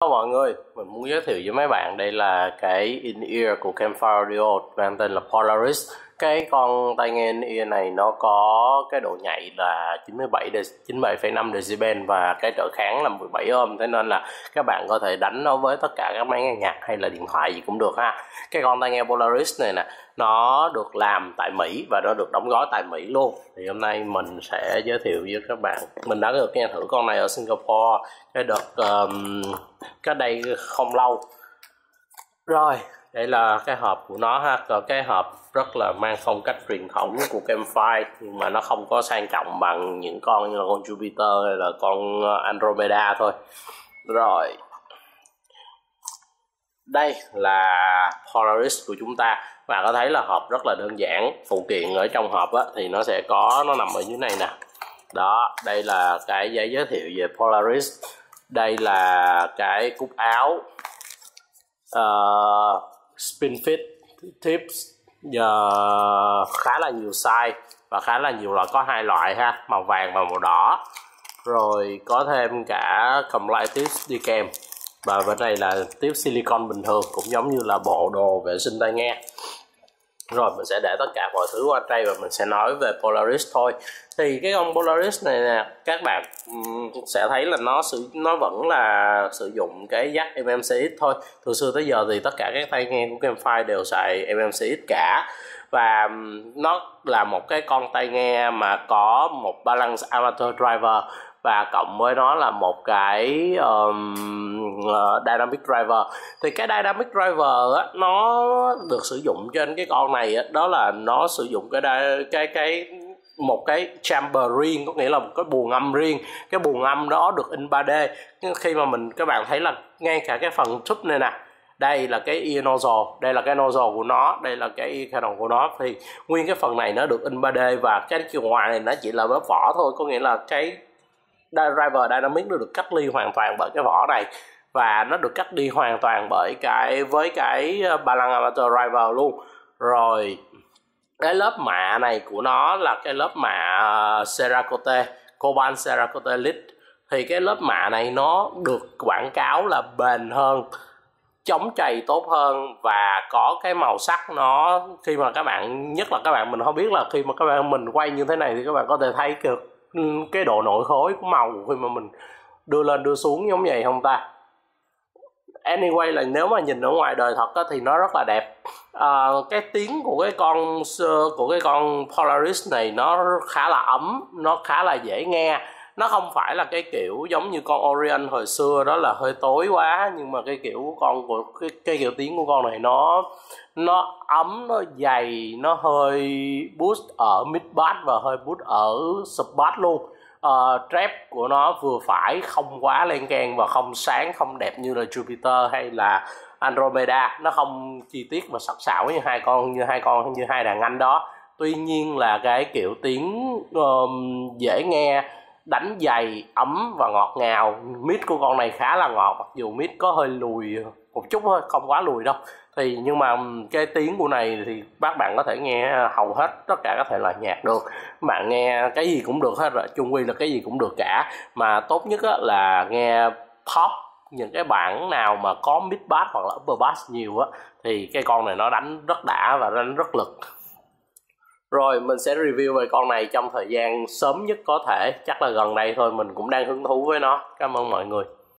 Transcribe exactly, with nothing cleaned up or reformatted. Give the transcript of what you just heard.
Hello mọi người, mình muốn giới thiệu với mấy bạn đây là cái in-ear của Campfire Audio mang tên là Polaris. Cái con tai nghe in-ear này nó có cái độ nhạy là chín mươi bảy phẩy năm decibel và cái trở kháng là mười bảy ohm, thế nên là các bạn có thể đánh nó với tất cả các máy nghe nhạc hay là điện thoại gì cũng được ha. Cái con tai nghe Polaris này nè, nó được làm tại Mỹ và nó được đóng gói tại Mỹ luôn. Thì hôm nay mình sẽ giới thiệu với các bạn. Mình đã được nghe thử con này ở Singapore cái đợt um, cách đây không lâu. Rồi, đây là cái hộp của nó ha. Còn cái hộp rất là mang phong cách truyền thống của Campfire, nhưng mà nó không có sang trọng bằng những con như là con Jupiter hay là con Andromeda thôi. Rồi, đây là Polaris của chúng ta. Bạn có thấy là hộp rất là đơn giản. Phụ kiện ở trong hộp á, thì nó sẽ có, nó nằm ở dưới này nè. Đó, đây là cái giấy giới thiệu về Polaris. Đây là cái cúc áo uh, spin fit tips, uh, khá là nhiều size và khá là nhiều loại, có hai loại ha, màu vàng và màu đỏ. Rồi có thêm cả complete tips đi kèm, và bên này là tiếp silicon bình thường, cũng giống như là bộ đồ vệ sinh tai nghe. Rồi mình sẽ để tất cả mọi thứ qua đây và mình sẽ nói về Polaris thôi. Thì cái con Polaris này nè, các bạn sẽ thấy là nó sử nó vẫn là sử dụng cái jack em em xê ích thôi. Từ xưa tới giờ thì tất cả các tai nghe của Campfire đều xài em em xê ích cả. Và nó là một cái con tai nghe mà có một balance amateur driver, và cộng với nó là một cái um, uh, dynamic driver. Thì cái dynamic driver á, nó được sử dụng trên cái con này á, đó là nó sử dụng cái cái cái một cái chamber riêng, có nghĩa là một cái buồng âm riêng. Cái buồng âm đó được in ba D. Khi mà mình các bạn thấy là ngay cả cái phần tube này nè, đây là cái ear nozzle, đây là cái nozzle của nó, đây là cái ear canal của nó, thì nguyên cái phần này nó được in ba D, và cái chiều ngoài này nó chỉ là lớp vỏ thôi, có nghĩa là cái driver dynamic nó được cách ly hoàn toàn bởi cái vỏ này, và nó được cách đi hoàn toàn bởi cái với cái balance amateur driver luôn. Rồi cái lớp mạ này của nó là cái lớp mạ Cerakote, Cobalt Cerakote Elite. Thì cái lớp mạ này nó được quảng cáo là bền hơn, chống trầy tốt hơn, và có cái màu sắc nó, khi mà các bạn, nhất là các bạn, mình không biết là khi mà các bạn mình quay như thế này thì các bạn có thể thấy được cái độ nội khối của màu khi mà mình đưa lên đưa xuống giống vậy không ta. Anyway là nếu mà nhìn ở ngoài đời thật á, thì nó rất là đẹp. À, cái tiếng của cái con của cái con Polaris này nó khá là ấm, nó khá là dễ nghe. Nó không phải là cái kiểu giống như con Orion hồi xưa đó là hơi tối quá, nhưng mà cái kiểu con của cái, cái kiểu tiếng của con này nó nó ấm, nó dày, nó hơi boost ở mid bass và hơi boost ở sub bass luôn. Uh, trap của nó vừa phải, không quá len keng và không sáng, không đẹp như là Jupiter hay là Andromeda. Nó không chi tiết và sắc sảo như hai con như hai con như hai đàn anh đó. Tuy nhiên là cái kiểu tiếng um, dễ nghe, đánh dày, ấm và ngọt ngào. Mid của con này khá là ngọt, mặc dù mid có hơi lùi một chút thôi, không quá lùi đâu. Thì nhưng mà cái tiếng của này thì các bạn có thể nghe hầu hết tất cả các thể loại nhạc được. Các bạn nghe cái gì cũng được hết rồi, chung quy là cái gì cũng được cả. Mà tốt nhất là nghe pop, những cái bản nào mà có mid bass hoặc là upper bass nhiều á, thì cái con này nó đánh rất đã và đánh rất lực. Rồi mình sẽ review về con này trong thời gian sớm nhất có thể, chắc là gần đây thôi, mình cũng đang hứng thú với nó. Cảm ơn mọi người.